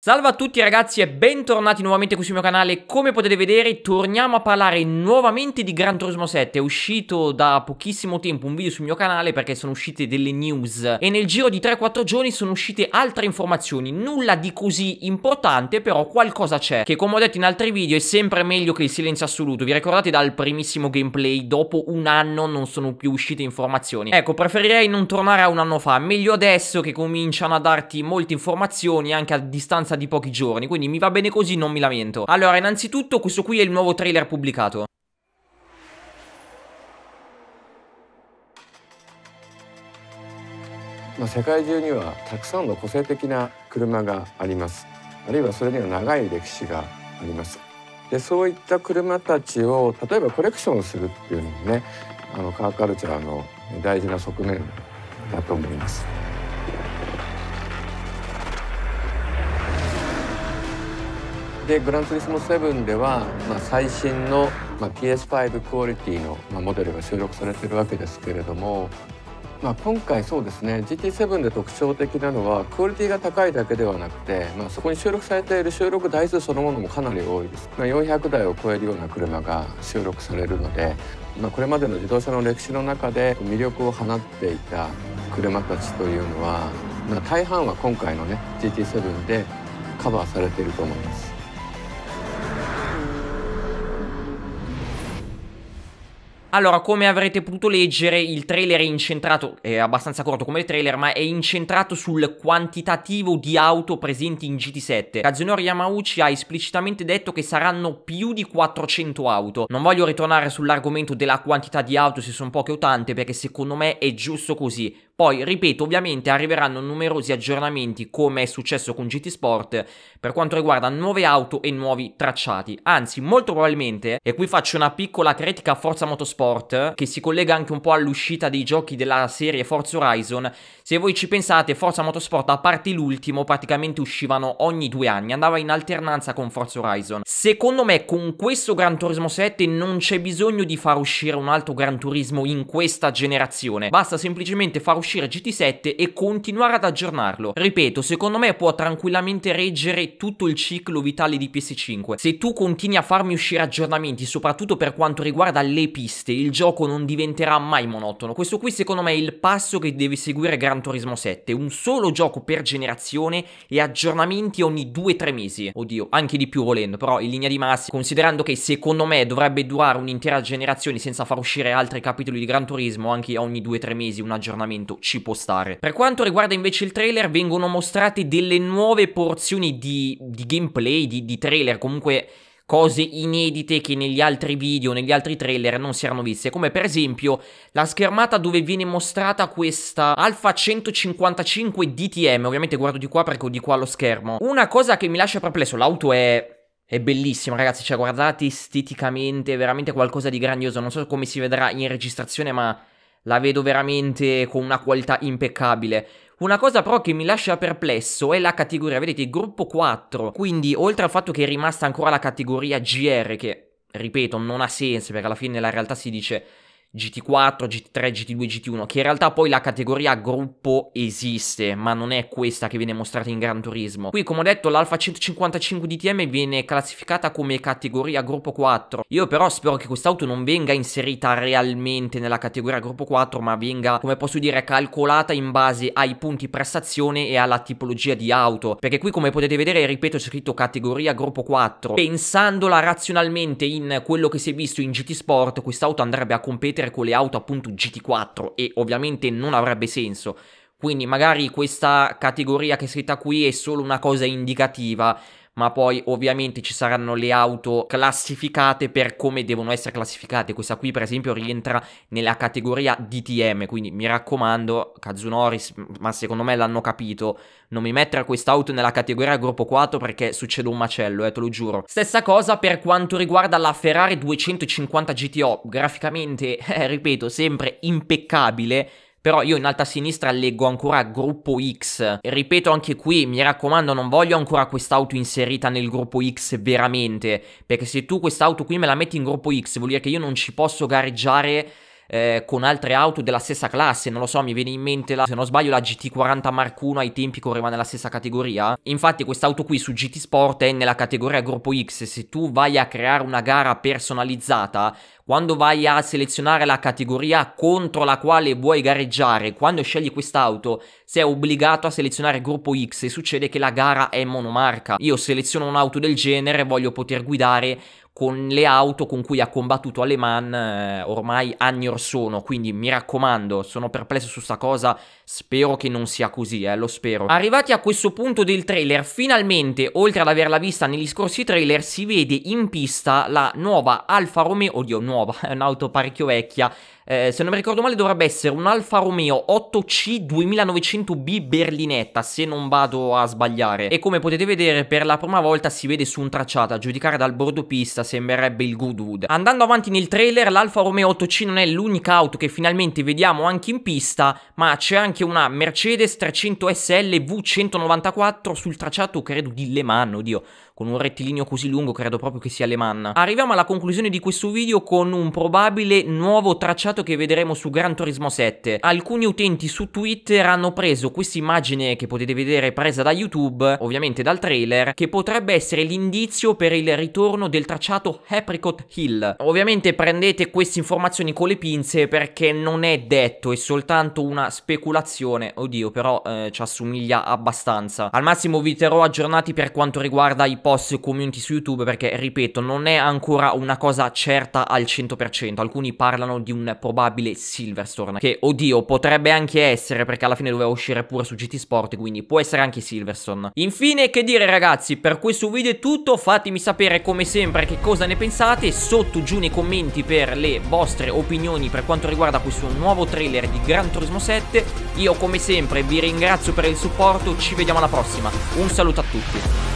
Salve a tutti ragazzi e bentornati nuovamente qui sul mio canale. Come potete vedere torniamo a parlare nuovamente di Gran Turismo 7. È uscito da pochissimo tempo un video sul mio canale perché sono uscite delle news e nel giro di 3-4 giorni sono uscite altre informazioni. Nulla di così importante, però qualcosa c'è, che come ho detto in altri video è sempre meglio che il silenzio assoluto. Vi ricordate dal primissimo gameplay? Dopo un anno non sono più uscite informazioni. Ecco, preferirei non tornare a un anno fa. Meglio adesso che cominciano a darti molte informazioni anche a distanza di pochi giorni, quindi mi va bene così, non mi lamento. Allora, innanzitutto questo qui è il nuovo trailer pubblicato. 世界中にはたくさんの個性的な車があります。あるいはそれには長い歴史があります。で、そういった車たちを例えばコレクションするっていうのもね、カーカルチャーの大事な側面だと思います。で、グランツーリスモ7では、最新の、PS5 クオリティの、モデルが収録されているわけですけれども、今回そうですね GT7 で特徴的なのはクオリティが高いだけではなくて、そこに収録されている収録台数そのものもかなり多いです。400台を超えるような車が収録されるので、これまでの自動車の歴史の中で魅力を放っていた車たちというのは、大半は今回のね GT7 でカバーされていると思います。 Allora, come avrete potuto leggere, il trailer è incentrato, è abbastanza corto come il trailer, ma è incentrato sul quantitativo di auto presenti in GT7. Kazunori Yamauchi ha esplicitamente detto che saranno più di 400 auto. Non voglio ritornare sull'argomento della quantità di auto, se sono poche o tante, perché secondo me è giusto così. Poi, ripeto, ovviamente arriveranno numerosi aggiornamenti, come è successo con GT Sport, per quanto riguarda nuove auto e nuovi tracciati. Anzi, molto probabilmente, e qui faccio una piccola critica a Forza Motorsport, che si collega anche un po' all'uscita dei giochi della serie Forza Horizon. Se voi ci pensate, Forza Motorsport, a parte l'ultimo, praticamente uscivano ogni 2 anni, andava in alternanza con Forza Horizon. Secondo me, con questo Gran Turismo 7 non c'è bisogno di far uscire un altro Gran Turismo in questa generazione. Basta semplicemente far uscire GT7 e continuare ad aggiornarlo. Ripeto, secondo me può tranquillamente reggere tutto il ciclo vitale di PS5. Se tu continui a farmi uscire aggiornamenti, soprattutto per quanto riguarda le piste, il gioco non diventerà mai monotono. Questo qui secondo me è il passo che deve seguire Gran Turismo 7. Un solo gioco per generazione e aggiornamenti ogni 2-3 mesi. Oddio, anche di più volendo, però in linea di massima, considerando che secondo me dovrebbe durare un'intera generazione senza far uscire altri capitoli di Gran Turismo, anche ogni 2-3 mesi un aggiornamento ci può stare. Per quanto riguarda invece il trailer, vengono mostrate delle nuove porzioni di gameplay, di trailer, comunque cose inedite che negli altri video, negli altri trailer non si erano viste, come per esempio la schermata dove viene mostrata questa Alfa 155 DTM. Ovviamente guardo di qua perché ho di qua lo schermo. Una cosa che mi lascia perplesso, l'auto è bellissima ragazzi, cioè guardate esteticamente, è veramente qualcosa di grandioso. Non so come si vedrà in registrazione, ma la vedo veramente con una qualità impeccabile. Una cosa però che mi lascia perplesso è la categoria, vedete, il gruppo 4. Quindi, oltre al fatto che è rimasta ancora la categoria GR, che, ripeto, non ha senso, perché alla fine nella realtà si dice GT4, GT3, GT2, GT1, che in realtà poi la categoria gruppo esiste, ma non è questa che viene mostrata in Gran Turismo. Qui, come ho detto, l'Alfa 155 DTM viene classificata come categoria gruppo 4. Io però spero che quest'auto non venga inserita realmente nella categoria gruppo 4, ma venga, come posso dire, calcolata in base ai punti prestazione e alla tipologia di auto. Perché qui, come potete vedere, ripeto, c'è scritto categoria gruppo 4. Pensandola razionalmente in quello che si è visto in GT Sport, quest'auto andrebbe a competere con le auto appunto GT4 e ovviamente non avrebbe senso. Quindi magari questa categoria che è scritta qui è solo una cosa indicativa, ma poi ovviamente ci saranno le auto classificate per come devono essere classificate. Questa qui per esempio rientra nella categoria DTM, quindi mi raccomando Kazunori, ma secondo me l'hanno capito, non mi mettere quest'auto nella categoria gruppo 4 perché succede un macello, te lo giuro. Stessa cosa per quanto riguarda la Ferrari 250 GTO, graficamente, ripeto, sempre impeccabile. Però io in alto a sinistra leggo ancora gruppo X. E ripeto anche qui, mi raccomando, non voglio ancora quest'auto inserita nel gruppo X veramente. Perché se tu quest'auto qui me la metti in gruppo X, vuol dire che io non ci posso gareggiare con altre auto della stessa classe. Non lo so, mi viene in mente se non sbaglio la GT40 Mark I ai tempi correva nella stessa categoria. Infatti quest'auto qui su GT Sport è nella categoria gruppo X. Se tu vai a creare una gara personalizzata, quando vai a selezionare la categoria contro la quale vuoi gareggiare, quando scegli quest'auto sei obbligato a selezionare gruppo X e succede che la gara è monomarca. Io seleziono un'auto del genere, voglio poter guidare con le auto con cui ha combattuto a Le Mans ormai anni or sono, quindi mi raccomando, sono perplesso su sta cosa, spero che non sia così, lo spero. Arrivati a questo punto del trailer, finalmente, oltre ad averla vista negli scorsi trailer, si vede in pista la nuova Alfa Romeo, oddio nuova, è un'auto parecchio vecchia, se non mi ricordo male dovrebbe essere un Alfa Romeo 8C 2900B berlinetta, se non vado a sbagliare. E come potete vedere per la prima volta si vede su un tracciato, a giudicare dal bordo pista sembrerebbe il Goodwood. Andando avanti nel trailer, l'Alfa Romeo 8C non è l'unica auto che finalmente vediamo anche in pista, ma c'è anche una Mercedes 300 SL V194 sul tracciato credo di Le Mans, oddio, con un rettilineo così lungo credo proprio che sia Le Mans. Arriviamo alla conclusione di questo video con un probabile nuovo tracciato che vedremo su Gran Turismo 7. Alcuni utenti su Twitter hanno preso questa immagine che potete vedere presa da YouTube, ovviamente dal trailer, che potrebbe essere l'indizio per il ritorno del tracciato Apricot Hill. Ovviamente prendete queste informazioni con le pinze perché non è detto, è soltanto una speculazione. Oddio, però ci assomiglia abbastanza. Al massimo vi terrò aggiornati per quanto riguarda i post community su YouTube perché, ripeto, non è ancora una cosa certa al 100%. Alcuni parlano di un probabile Silverstone, che, oddio, potrebbe anche essere perché alla fine doveva uscire pure su GT Sport, quindi può essere anche Silverstone. Infine, che dire ragazzi, per questo video è tutto. Fatemi sapere come sempre che cosa ne pensate sotto giù nei commenti per le vostre opinioni per quanto riguarda questo nuovo trailer di Gran Turismo 7. Io come sempre vi ringrazio per il supporto, ci vediamo alla prossima, un saluto a tutti.